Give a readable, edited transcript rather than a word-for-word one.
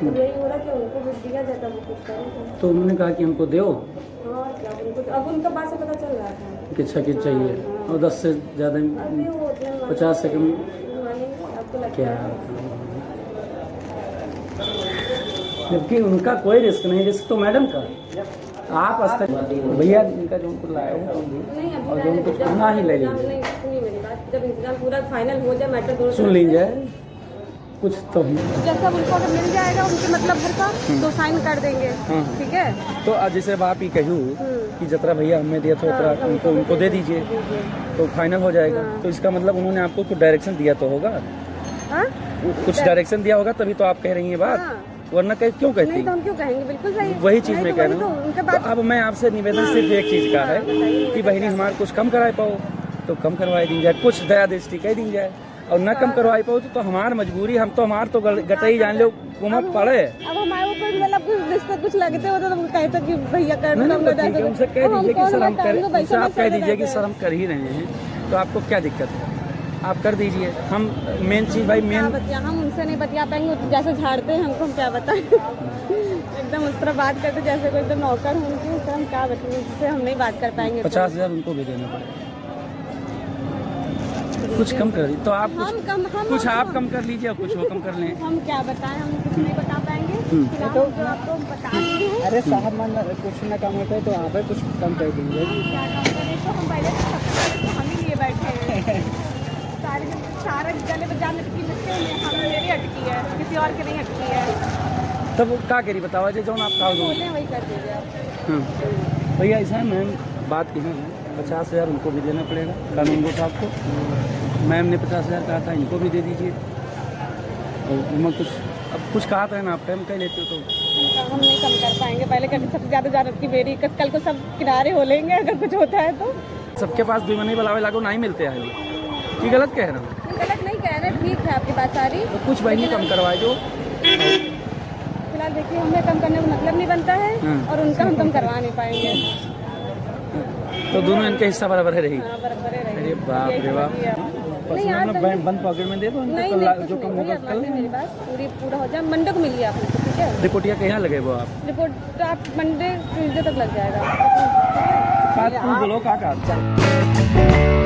यही हो रहा कि उनको भी दिया जाता वो कुछ करें। तो उन्होंने कहा कि हमको दो। हाँ क्या उनको अब उनका बात से पता चल रहा था कि छकित चाहिए और 10 से ज़्यादा 50 सेकंड आपको लगता क्या है? जबकि उनका कोई रिस्क नहीं, रिस्क तो मैडम का। आप भैया इनका जो उनको लाया हो और जो उनको ना ही ले लीजिए, जब इंतजाम पूरा फाइनल हो जाए मैटर सुन लीजिए कुछ तो जैसा उनको अगर मिल जाएगा उनके मतलब भर का तो साइन कर देंगे। ठीक है तो जैसे अब आप ही कहूँ कि जतरा भैया हमें दिया था उतना उनको दे दीजिए तो फाइनल हो जाएगा। तो इसका मतलब उन्होंने आपको कुछ डायरेक्शन दिया तो होगा, कुछ डायरेक्शन दिया होगा तभी तो आप कह रही हैं बात, वरना क्यों कहती? नहीं तो हम क्यों कहेंगे, बिल्कुल सही वही चीज मैं कह रहा हूँ। तो अब मैं आपसे निवेदन सिर्फ एक चीज का है कि बहनी हमारे कुछ कम कराए पाओ तो कम करवाई दी जाए, कुछ दया दृष्टि कह दी जाए, और न कम करवाई पाओ तो हमारी मजबूरी, हम तो हमार तो गटई जान लो कुमत पड़े। अब हमारे ऊपर मतलब रिश्ते कुछ लगते हो तो कहते कि भैया कर उनसे कह दीजिए कि सर हम कर, आप कह दीजिए कि सर हम कर ही रहे हैं, तो आपको क्या दिक्कत है, आप कर दीजिए। हम मेन चीज भाई मेन हम उनसे नहीं बतिया पाएंगे, जैसे झाड़ते हैं हमको हम क्या बताएं एकदम उस तरह बात करते जैसे कोई एकदम नौकर हूँ उनकी, उससे हम क्या बताएंगे, उससे हम नहीं बात कर पाएंगे। 50,000 उनको भी देना पड़ेगा, कुछ कम कर तो आप कुछ आप कम कर लीजिए, कुछ वो कम कर लें। हम क्या बताएं, हम कुछ नहीं बता पाएंगे। तो आपको बता दिए हैं। अरे साहब मन कुछ ना कम होता है तो आप कुछ कम कर दीजिए। क्या कम करें, तो हम पहले हम ही लिए बैठे हैं सारे गले में जान अटकी लगते हैं, हम मेरी अटकी है, किसी और की नहीं अटकी है। तब क्या करी बताओ जो आप कहा बोले वही कर दीजिए आप। भैया ऐसा है मैम, बात की है 50,000 उनको भी देना पड़ेगा कानून को साहब को, मैम ने 50,000 कहा था, इनको भी दे दीजिए। और मैं कुछ अब कुछ कहा था ना, आप टाइम कह लेते हो तो हम नहीं कम कर पाएंगे। पहले कभी सबसे ज़्यादा जानत की मेरी, कल को सब किनारे हो लेंगे अगर कुछ होता है तो। सबके पास दुश्मनी बुलावे लागो नहीं मिलते हैं, कि गलत कह रहा हूँ? गलत नहीं कह रहे, ठीक है आपकी बात सारी। तो कुछ बहनी कम करवाए जो फिलहाल देखिए हमें कम करने का मतलब नहीं बनता है और उनका हम कम करवा नहीं पाएंगे, तो दोनों इनके हिस्सा बराबर है रही। बराबर है। अरे बाप रे बाप, बंद पॉकेट में दे दो जो कम होगा कल। मेरी बात पूरा हो जाए, मंडे को मिलिए आप, ठीक है? रिपोर्टिया कहाँ लगे वो आप? रिपोर्ट आप मंडे ट्यूजडे तक लग जाएगा। बोलो का